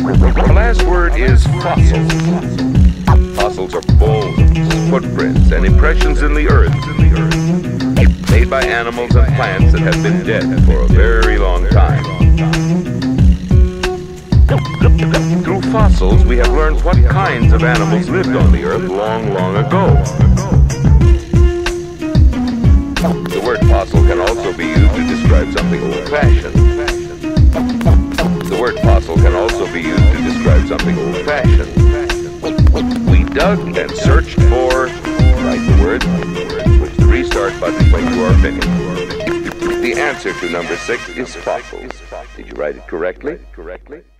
The last word is fossil. Fossils are bones, footprints, and impressions in the earth made by animals and plants that have been dead for a very long time. Through fossils, we have learned what kinds of animals lived on the earth long, long ago. The word fossil can also be used to describe something old-fashioned. The word fossil can also be used to describe something old-fashioned. We dug and searched for, write the word, push the restart button when you are finished. The answer to number 6 is fossils. Did you write it correctly?